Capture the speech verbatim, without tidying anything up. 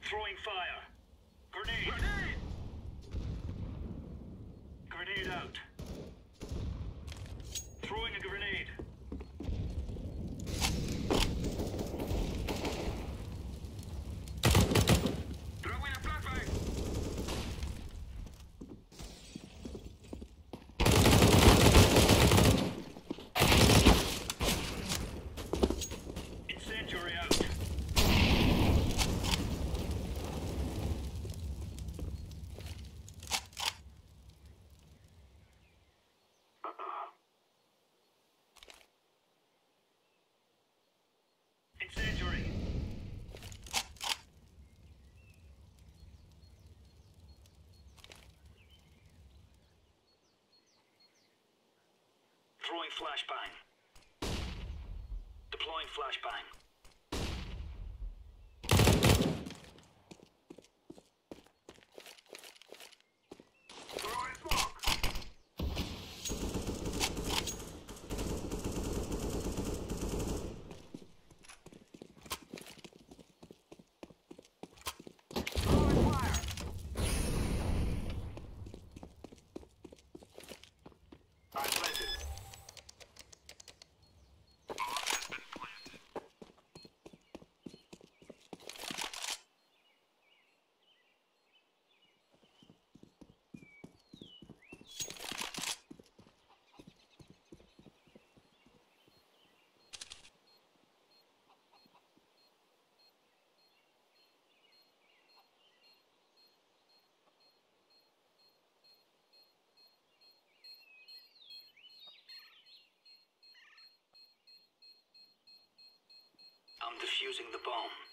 Throwing fire. Grenade. Grenade. Grenade out. Throwing a grenade. Throwing a flashbang. Incendiary out. Incendiary. Throwing flashbang. Deploying flashbang. Throwing smoke. Throwing fire. I planted. I'm defusing the bomb.